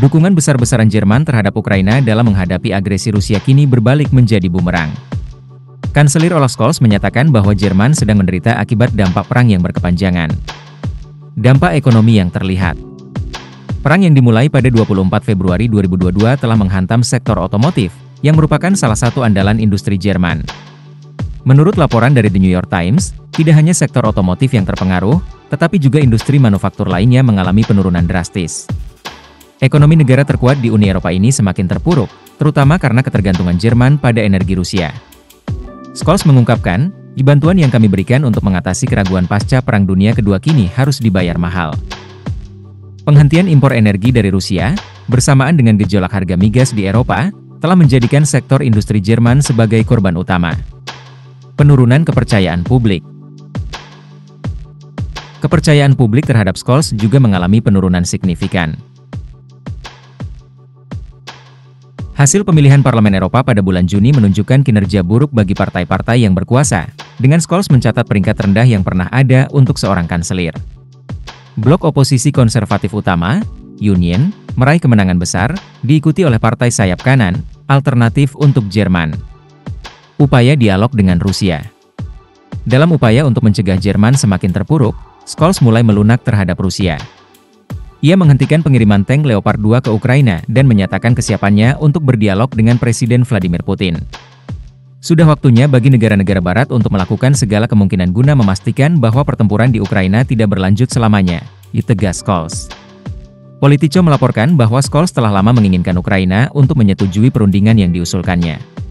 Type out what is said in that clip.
Dukungan besar-besaran Jerman terhadap Ukraina dalam menghadapi agresi Rusia kini berbalik menjadi bumerang. Kanselir Olaf Scholz menyatakan bahwa Jerman sedang menderita akibat dampak perang yang berkepanjangan. Dampak ekonomi yang terlihat. Perang yang dimulai pada 24 Februari 2022 telah menghantam sektor otomotif, yang merupakan salah satu andalan industri Jerman. Menurut laporan dari The New York Times, tidak hanya sektor otomotif yang terpengaruh, tetapi juga industri manufaktur lainnya mengalami penurunan drastis. Ekonomi negara terkuat di Uni Eropa ini semakin terpuruk, terutama karena ketergantungan Jerman pada energi Rusia. Scholz mengungkapkan, bantuan yang kami berikan untuk mengatasi keraguan pasca Perang Dunia Kedua kini harus dibayar mahal. Penghentian impor energi dari Rusia, bersamaan dengan gejolak harga migas di Eropa, telah menjadikan sektor industri Jerman sebagai korban utama. Penurunan kepercayaan publik. Kepercayaan publik terhadap Scholz juga mengalami penurunan signifikan. Hasil pemilihan Parlemen Eropa pada bulan Juni menunjukkan kinerja buruk bagi partai-partai yang berkuasa, dengan Scholz mencatat peringkat terendah yang pernah ada untuk seorang kanselir. Blok oposisi konservatif utama, Union, meraih kemenangan besar, diikuti oleh partai sayap kanan, Alternatif untuk Jerman. Upaya dialog dengan Rusia. Dalam upaya untuk mencegah Jerman semakin terpuruk, Scholz mulai melunak terhadap Rusia. Ia menghentikan pengiriman tank Leopard 2 ke Ukraina dan menyatakan kesiapannya untuk berdialog dengan Presiden Vladimir Putin. Sudah waktunya bagi negara-negara Barat untuk melakukan segala kemungkinan guna memastikan bahwa pertempuran di Ukraina tidak berlanjut selamanya, tegas Scholz. Politico melaporkan bahwa Scholz telah lama menginginkan Ukraina untuk menyetujui perundingan yang diusulkannya.